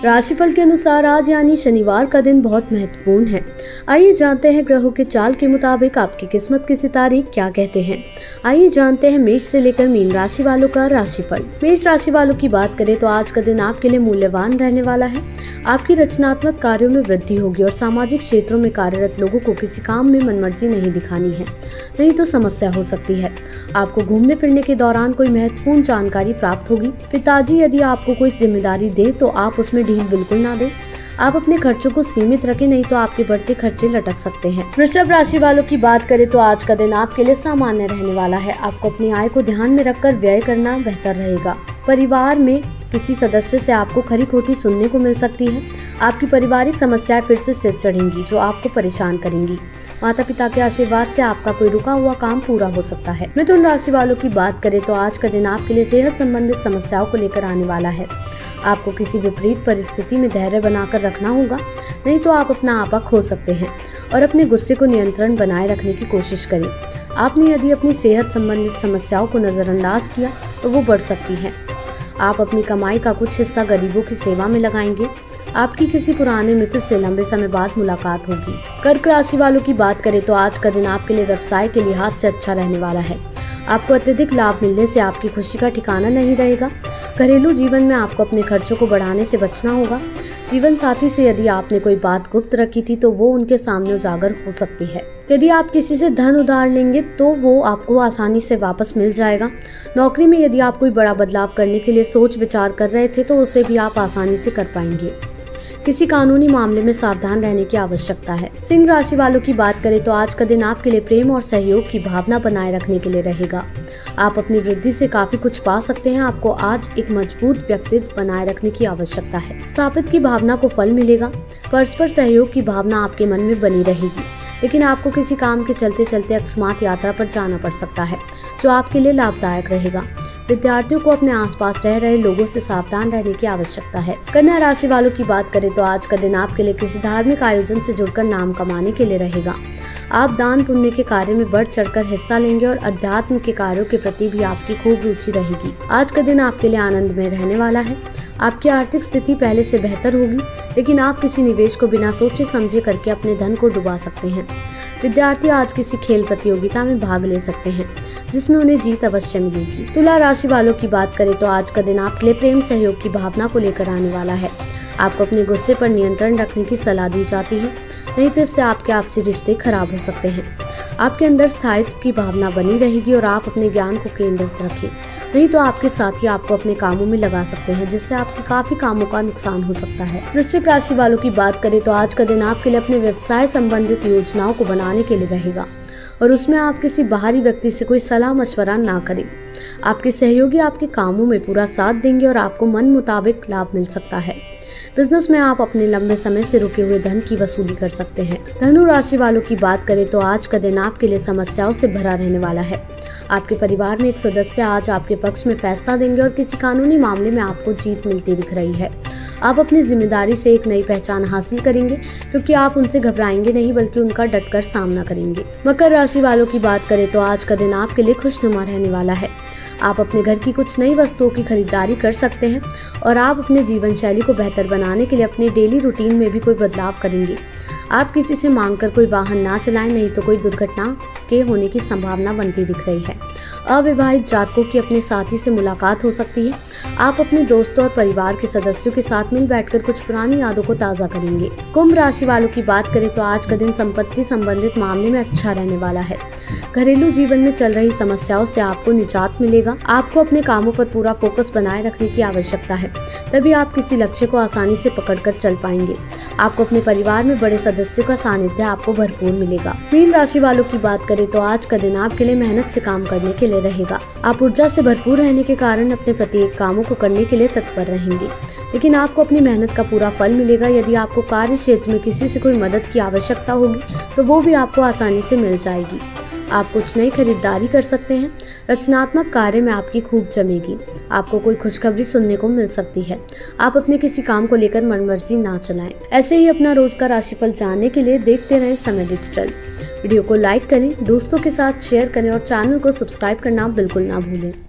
राशिफल के अनुसार आज यानी शनिवार का दिन बहुत महत्वपूर्ण है। आइए जानते हैं ग्रहों के चाल के मुताबिक आपकी किस्मत के सितारे क्या कहते हैं। आइए जानते हैं मेष से लेकर मीन राशि वालों का राशिफल। मेष राशि वालों की बात करें तो आज का दिन आपके लिए मूल्यवान रहने वाला है। आपकी रचनात्मक कार्यों में वृद्धि होगी और सामाजिक क्षेत्रों में कार्यरत लोगों को किसी काम में मनमर्जी नहीं दिखानी है, नहीं तो समस्या हो सकती है। आपको घूमने फिरने के दौरान कोई महत्वपूर्ण जानकारी प्राप्त होगी। पिताजी यदि आपको कोई जिम्मेदारी दे तो आप उसमें ढील बिल्कुल ना दें। आप अपने खर्चों को सीमित रखें, नहीं तो आपके बढ़ते खर्चे लटक सकते हैं। वृषभ राशि वालों की बात करें तो आज का दिन आपके लिए सामान्य रहने वाला है। आपको अपनी आय को ध्यान में रखकर व्यय करना बेहतर रहेगा। परिवार में किसी सदस्य से आपको खरी खोटी सुनने को मिल सकती है। आपकी पारिवारिक समस्याएं फिर से सिर चढ़ेंगी जो आपको परेशान करेंगी। माता पिता के आशीर्वाद से आपका कोई रुका हुआ काम पूरा हो सकता है। मिथुन राशि वालों की बात करें तो आज का दिन आपके लिए सेहत संबंधित समस्याओं को लेकर आने वाला है। आपको किसी विपरीत परिस्थिति में धैर्य बनाकर रखना होगा, नहीं तो आप अपना आपा खो सकते हैं। और अपने गुस्से को नियंत्रण बनाए रखने की कोशिश करें। आपने यदि अपनी सेहत संबंधित समस्याओं को नजरअंदाज किया तो वो बढ़ सकती है। आप अपनी कमाई का कुछ हिस्सा गरीबों की सेवा में लगाएंगे। आपकी किसी पुराने मित्र से लंबे समय बाद मुलाकात होगी। कर्क राशि वालों की बात करें तो आज का दिन आपके लिए व्यवसाय के लिहाज से अच्छा रहने वाला है। आपको अत्यधिक लाभ मिलने से आपकी खुशी का ठिकाना नहीं रहेगा। घरेलू जीवन में आपको अपने खर्चों को बढ़ाने से बचना होगा। जीवन साथी से यदि आपने कोई बात गुप्त रखी थी तो वो उनके सामने उजागर हो सकती है। यदि आप किसी से धन उधार लेंगे तो वो आपको आसानी से वापस मिल जाएगा। नौकरी में यदि आप कोई बड़ा बदलाव करने के लिए सोच विचार कर रहे थे तो उसे भी आप आसानी से कर पाएंगे। किसी कानूनी मामले में सावधान रहने की आवश्यकता है। सिंह राशि वालों की बात करें तो आज का दिन आपके लिए प्रेम और सहयोग की भावना बनाए रखने के लिए रहेगा। आप अपनी वृद्धि से काफी कुछ पा सकते हैं। आपको आज एक मजबूत व्यक्तित्व बनाए रखने की आवश्यकता है। स्थापित की भावना को फल मिलेगा। परस्पर सहयोग की भावना आपके मन में बनी रहेगी, लेकिन आपको किसी काम के चलते चलते अकस्मात यात्रा पर जाना पड़ सकता है जो आपके लिए लाभदायक रहेगा। विद्यार्थियों को अपने आसपास रह रहे लोगों से सावधान रहने की आवश्यकता है। कन्या राशि वालों की बात करें तो आज का दिन आपके लिए किसी धार्मिक आयोजन से जुड़कर नाम कमाने के लिए रहेगा। आप दान पुण्य के कार्य में बढ़ चढ़कर हिस्सा लेंगे और अध्यात्म के कार्यों के प्रति भी आपकी खूब रुचि रहेगी। आज का दिन आपके लिए आनंद में रहने वाला है। आपकी आर्थिक स्थिति पहले से बेहतर होगी, लेकिन आप किसी निवेश को बिना सोचे समझे करके अपने धन को डुबा सकते हैं। विद्यार्थी आज किसी खेल प्रतियोगिता में भाग ले सकते हैं जिसमें उन्हें जीत अवश्य मिलेगी। तुला राशि वालों की बात करें तो आज का दिन आपके लिए प्रेम सहयोग की भावना को लेकर आने वाला है। आपको अपने गुस्से पर नियंत्रण रखने की सलाह दी जाती है, नहीं तो इससे आपके आपसी रिश्ते खराब हो सकते हैं। आपके अंदर स्थायित्व की भावना बनी रहेगी और आप अपने ज्ञान को केंद्रित रखें, नहीं तो आपके साथी आपको अपने कामों में लगा सकते हैं जिससे आपके काफी कामों का नुकसान हो सकता है। वृश्चिक राशि वालों की बात करें तो आज का दिन आपके लिए अपने व्यवसाय संबंधित योजनाओं को बनाने के लिए रहेगा और उसमें आप किसी बाहरी व्यक्ति से कोई सलाह मशवरा ना करें। आपके सहयोगी आपके कामों में पूरा साथ देंगे और आपको मन मुताबिक लाभ मिल सकता है। बिजनेस में आप अपने लंबे समय से रुके हुए धन की वसूली कर सकते हैं। धनु राशि वालों की बात करें तो आज का दिन आपके लिए समस्याओं से भरा रहने वाला है। आपके परिवार में एक सदस्य आज आपके पक्ष में फैसला देंगे और किसी कानूनी मामले में आपको जीत मिलती दिख रही है। आप अपनी जिम्मेदारी से एक नई पहचान हासिल करेंगे क्योंकि आप उनसे घबराएंगे नहीं बल्कि उनका डटकर सामना करेंगे। मकर राशि वालों की बात करें तो आज का दिन आपके लिए खुशनुमा रहने वाला है। आप अपने घर की कुछ नई वस्तुओं की खरीदारी कर सकते हैं और आप अपने जीवन शैली को बेहतर बनाने के लिए अपनी डेली रूटीन में भी कोई बदलाव करेंगे। आप किसी से मांगकर कोई वाहन ना चलाएं, नहीं तो कोई दुर्घटना के होने की संभावना बनती दिख रही है। अविवाहित जातकों की अपने साथी से मुलाकात हो सकती है। आप अपने दोस्तों और परिवार के सदस्यों के साथ मिल बैठकर कुछ पुरानी यादों को ताज़ा करेंगे। कुंभ राशि वालों की बात करें तो आज का दिन संपत्ति संबंधित मामले में अच्छा रहने वाला है। घरेलू जीवन में चल रही समस्याओं से आपको निजात मिलेगा। आपको अपने कामों पर पूरा फोकस बनाए रखने की आवश्यकता है, तभी आप किसी लक्ष्य को आसानी से पकड़कर चल पाएंगे। आपको अपने परिवार में बड़े सदस्यों का सानिध्य आपको भरपूर मिलेगा। मीन राशि वालों की बात करें तो आज का दिन आपके लिए मेहनत से काम करने के लिए रहेगा। आप ऊर्जा से भरपूर रहने के कारण अपने प्रत्येक कामों को करने के लिए तत्पर रहेंगे, लेकिन आपको अपनी मेहनत का पूरा फल मिलेगा। यदि आपको कार्य क्षेत्र में किसी से कोई मदद की आवश्यकता होगी तो वो भी आपको आसानी से मिल जाएगी। आप कुछ नई खरीदारी कर सकते हैं। रचनात्मक कार्य में आपकी खूब जमेगी। आपको कोई खुशखबरी सुनने को मिल सकती है। आप अपने किसी काम को लेकर मनमर्जी ना चलाएं। ऐसे ही अपना रोज का राशिफल जानने के लिए देखते रहें समय डिजिटल। वीडियो को लाइक करें, दोस्तों के साथ शेयर करें और चैनल को सब्सक्राइब करना बिल्कुल ना भूलें।